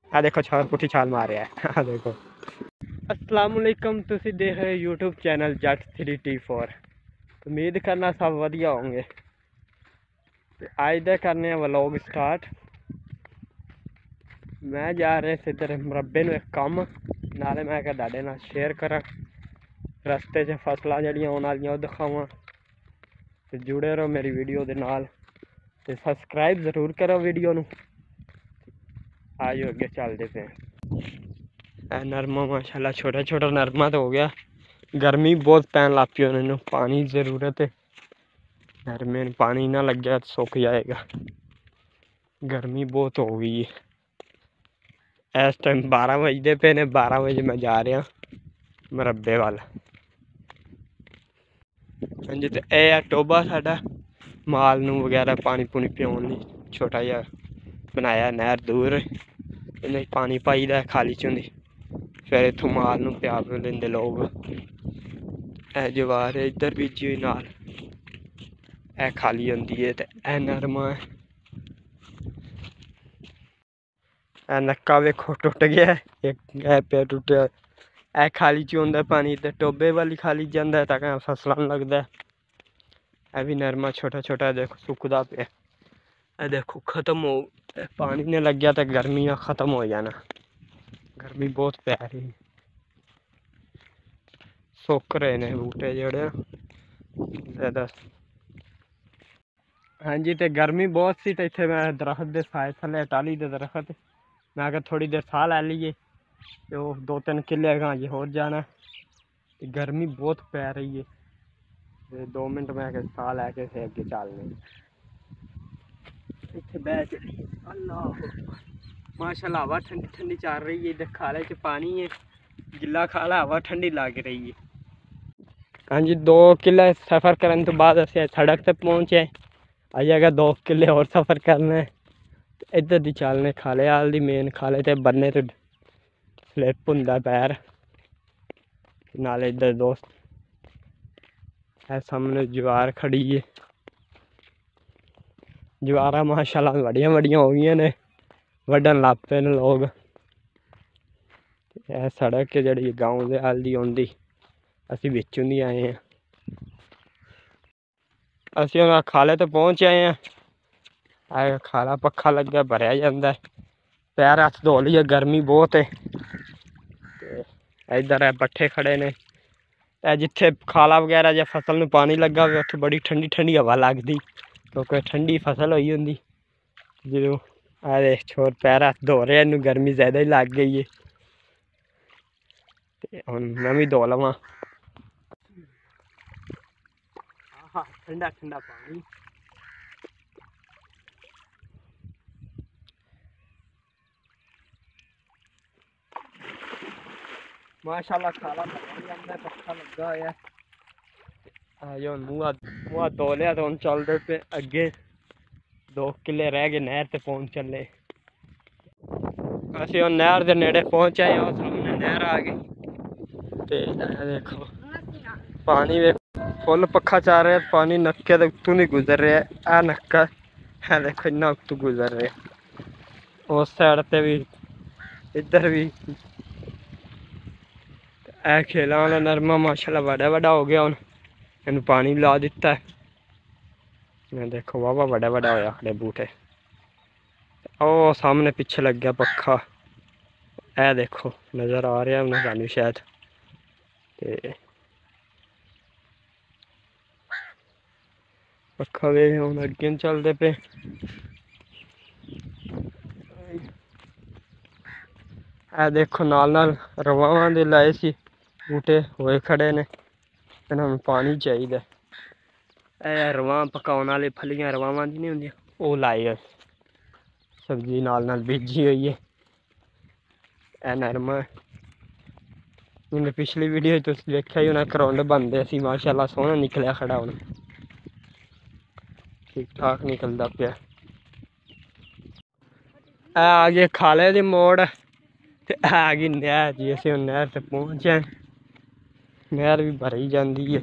आ देखो छाल पुठी छाल मार रहा है। आ देखो। अस्सलाम वालेकुम, तुसी देख रहे हो यूट्यूब चैनल जट 3T4। उम्मीद करना सब वधिया होंगे। आज दे करने व्लॉग स्टार्ट। मैं जा रहे सिद्धर मरबे में एक कम नाले मैं क्या दादे नाल शेयर करा। रस्ते च फसलां जड़ियां आने वालियां ओह दिखावां। ते जुड़े रहो मेरी वीडियो दे नाल ते सब्सक्राइब जरूर करो वीडियो नू। आज अगे चलते पे नरमा माशाल्लाह छोटा छोटा नरमा तो हो गया। गर्मी बहुत पैन लग पी उन्होंने पानी की जरूरत है। नरमे में पानी ना लग गया तो सुख जाएगा। गर्मी बहुत हो गई है। इस टाइम 12 बजते पे ने। 12 बजे मैं जा रहा मरबे वाल। हाँ जी, तो यह है टोबा साडा माल नू वगैरह पानी पूनी पियाने लई छोटा जिहा बनाया नहर दूर। इन्हें पानी पाईदा खाली च होंदी, फिर इत्थों माल नू प्या लेंदे लोग। ए जवार इधर बीजी हुई नाल ए खाली होंदी है ते ए नरमा है। ए नक्का वेखो टुट गया, एक ए पे टुटिया। ए खाली च होंदा पानी ते टोबे वाली खाली जांदा तां फसलां लगदा। ए भी नरमा छोटा छोटा देखो सुकदा पे। ए देखो खत्म हो पानी ने लग गया तो गर्मियाँ खत्म हो जाना। गर्मी बहुत पै रही, सुक रहे ने बूटे जड़े। हाँ जी, तो गर्मी बहुत सी तो इतने मैं दरख्त के साए थले टाली दे दरख्त मैं अगर थोड़ी देर साह लै लीए तो 2-3 किले अगर ये हो जाना। गर्मी बहुत पै रही है। 2 मिनट में अगर साह लैके फिर अगे चलने इतने बह चलिए। अल्लाह माशाल्लाह हवा ठंडी ठंडी चल रही है। इधर खाले च पानी है, गिला खाला हवा ठंडी लग रही है। हाँ जी, 2 किले सफ़र करने तो बाद अस सड़क तक पहुँचे। अजे अगर 2 किले और सफ़र करना है इधर दी चलने खाले आल दी मेन खाले ते बन्ने ते स्लिप होंदा पैर नाले। इधर दोस्त है सामने ज्वार खड़ी है। ज्वारा माशाल्लाह बड़ियां बड़ियां हो गई ने, वड्डन लग पे ने लोग। यह सड़क है जी गाँव के हाल दी आँदी, असी बिचों दी आए हैं। असी हुण खाले तो पहुँच आए हैं। खाला पक्खा लग्या भरया जांदा है। पैर हथ धो लीए, गर्मी बहुत है। इधर है पट्ठे खड़े ने। जिथे खाला वगैरह या फसल में पानी लगा हो उत्थे बड़ी ठंडी ठंडी हवा लगती, क्योंकि ठंडी फसल हुई होंगी। जो अरे छोर पैर हथ धो रहे इनू गर्मी ज्यादा ही लग गई है। हुण मैं भी धो लवां। ठंडा ठंडा पानी। माशाल्लाह खाला पक्का लगा होया। मुँह धो लिया तो हम चलते पे अगे। 2 किले रह गए नहर ते पहुँच चले। असी हम नहर के नेड़े पहुँच आए और सामने नहर आ गई। ते देखो पानी वे फुल पक्खा चल रहा है। पानी नक्के के उत्तों नहीं गुजर रहा है। आ नक्का है देखो इन्ना उत्तों गुजर रहा है। उस साइड ते भी इधर भी ए खेल वाला नरमा माशाल्लाह बड़ा बड़ा हो गया। इन पानी ला दिता है। मैं देखो वाह बड़ा बड़ा होया खड़े बूटे। ओ सामने पीछे लग गया पक्खा। ए देखो नज़र आ रहा है उन्हें सानू शायद। ते पक्खा वे हम अगे चलते पे। ए देखो नाल नाल रवावां दे लाए सी बूटे होए खड़े ने। इन्हां पानी चाहिए। ए रवां पकाने वाले फलियां रवावां दी नहीं होंदियां ओह लाए सब्जी नाल नाल बीजी हुई है। ए नरमा उन्हें पिछली वीडियो तुम देखा ही उन्हें करौंड बनते सी। माशाल्लाह सोहना निकलिया खड़ा हूँ, ठीक ठाक निकलता पाया। आ गए खाले दी मोड़ ते आ गई नहर जी। असीं नहर ते पहुंचे। नहर भी भरी जाती है।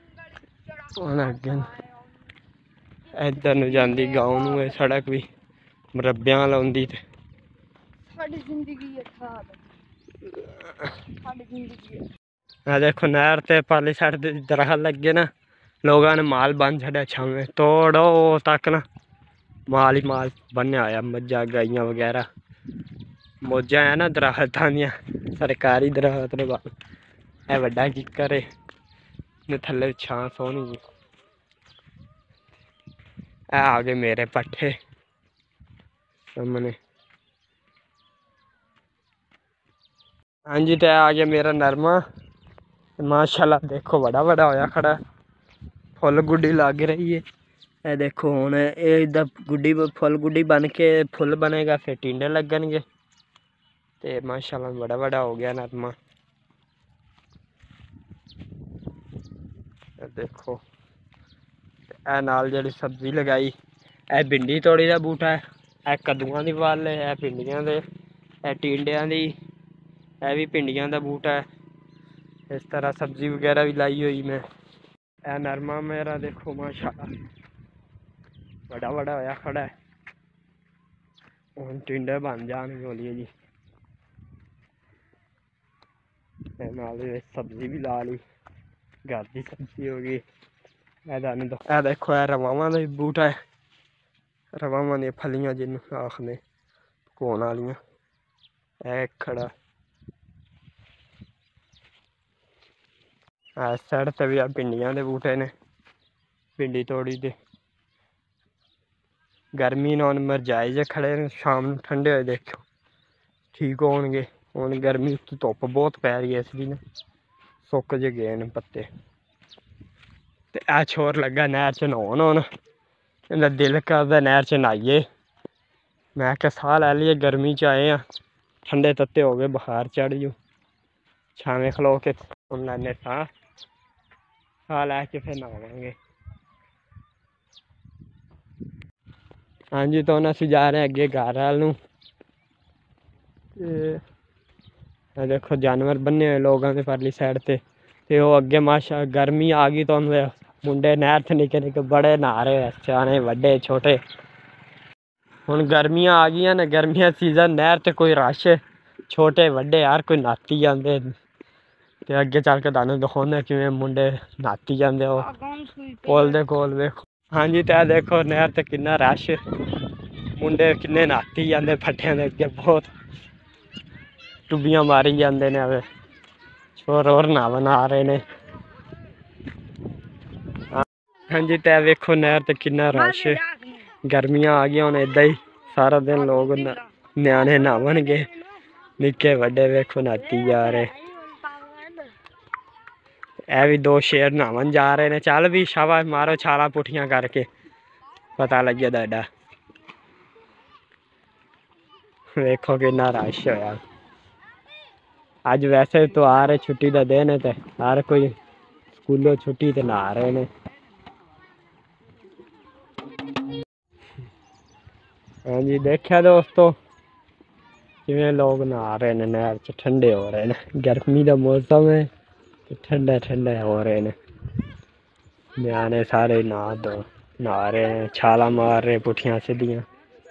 अगे इधर नूं जांदी गाँव नूं सड़क भी मुरब्बियां लाउंदी ते साडी जिंदगी है साडी जिंदगी है। देखो नहर ते पाली साइड दरख्त लगे ना, लोगों ने माल बन छड़िया छावे तोड़ो तक ना माल ही माल बनया होया, मज्जा गाइयां वगैरह मौजा है ना दरख्तां दियां, सरकारी दरख्त ने बाल है वड्डा किकर है ने थल्ले छां सोहनी जी। आ गए मेरे पट्ठे सामने। हाँ जी, तो आ गया मेरा नरमा माशाल्लाह, देखो बड़ा बड़ा होया खड़ा, फुल गुड्डी लग रही है। ये देखो हुण इधर गुड्डी फुल गुड्डी बन के फुल बनेगा, फिर टिंडे लगनगे ते माशाल्लाह बड़ा बड़ा हो गया नरमा। देखो ए नाल जी सब्जी लगाई, ए भिंडी तोड़ी का बूटा है, ए कद्दूआं दी वल है, ए भिंडियां दे, ए टिंडियां दी, ए भी भिंडियां दा बूटा है। इस तरह सब्जी वगैरह भी लाई हुई मैं। ए नरमा मेरा देखो माशाल्लाह बड़ा बड़ा होया खड़ा है, हुण टिंडे बन जाणगे हौली जी। नाल सब्जी भी ला ली, घर की सब्जी हो गई। ए देखो ए रवावां दा बूटा है, रवावां दी फलियां जिन्नू आखदे पकाउण वालियां, ए खड़ा इस साइड ते भी भिंडियां दे बूटे ने, भिंडी तोड़ी दे। गर्मी ने हुण मरजाए जे खड़े ने, शाम ठंडे होए देखो ठीक होणगे। हुण गर्मी धुप्प बहुत पै रही है, इसलिए ना सुक जे गए न पत्ते। ते आ छोर लगा नहर च नहाउण, हुण इंदा दिल करदा नहर च न्हाइए। मैं क्या साह लै लिये, गर्मी च आए हैं, ठंडे तत्ते हो गए, बुखार चढ़ जू। छावें खलो के हुण लैने साह लैके फिर नहावांगे। हाँ जी, तो असीं जा रहे हैं अगे घर वाल नूं। देखो जानवर बन्ने हुए लोगों के परली साइड ते वो अगे माशा गर्मी आ गई तो मुंडे नहर च निके निके बड़े नहा रहे हैं, स्याने वड्डे छोटे। हुण गर्मियां आ गई ने, गर्मियां सीजन नहर च कोई रश छोटे वड्डे हर कोई न्हाती जांदे ते अगे चल के तुहानूं दिखाउने किवें मुंडे न्हाती जांदे ओ पुल दे कोल। वेखो हाँ जी, तो देखो नहर ते किन्ना रश, मुंडे किन्ने न्हाती जांदे फट्टियां दे अगे, बहुत टुब्बियां मारी जाते हैं। अब छोर और नहावन आ रहे ने। हाँ जी, तो वेखो नहर ते किन्ना रश, गर्मियां आ गई हुण इदा ही सारा दिन लोग न्याणे नहावनगे, निक्के वड्डे वेखो न्हाती जा रहे। ए भी दो शेर नहावन जा रहे ने, चल भी शाबाश मारो छाला पुठियां करके, पता लगे तुहाडा। वेखो किन्ना रश होया। अज वैसे त्योहार है, छुट्टी का दिन है, तो हर कोई स्कूलों छुट्टी ते नहा रहे ने। हाँ जी, देखा दोस्तों किवें लोग नहा रहे ने नहर च, ठंडे हो रहे ने। गर्मी का मौसम है, ठंडे ठंडे हो रहे ने। न्याणे सारे नहा रहे हैं, छाला मार रहे पुठियां सीधियां।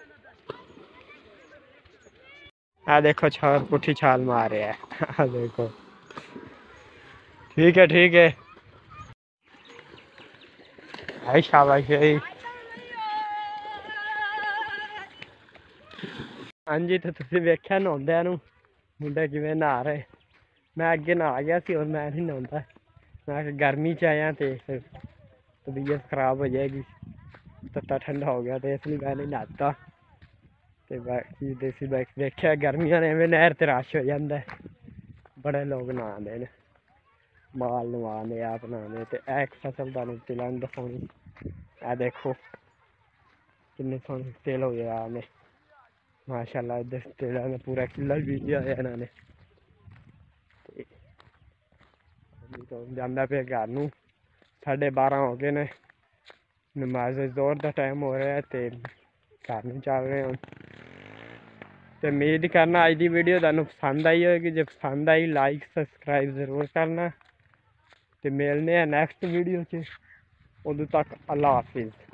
आ देखो छोर पुठी छाल मार रहा है, देखो ठीक है ठीक है, है शाबाश है। हाँ जी, तो तुसीं वेख्या नहाउंदिਆਂ ਨੂੰ मुंडे किवें नहा रहे। मैं अगे नहा गया सी और मैं नहीं नहाउंदा, मैं गर्मी च आया तो तबीयत खराब हो जाएगी, तत्ता ठंडा हो गया तो इसलिए मैं नहीं नहाता। तो बाकी देसी बाइक देखिया गर्मियां ने नहर ते रश हो जाता है, बड़े लोग नहाते हैं, माल नवाने आप नहाने। तो एक फसल तुहानूं तिलां दिखाउणी, आ देखो किन्ने सोहने तिल हो गया ने माशाल्लाह। इधर तिलां ने पूरा किला बीजिया होया इन्होंने। तो जांदा पे घर नूं, 12:30 हो गए ने, नमाज जोर का टाइम हो रहा है, तो घर नूं चल रहे हैं। तो उम्मीद करना अज की वीडियो तुहानूं पसंद आई होगी, जो पसंद आई लाइक सबसक्राइब जरूर करना। तो मिलने हैं नैक्सट वीडियो च, उदों तक अल्लाह हाफिज़।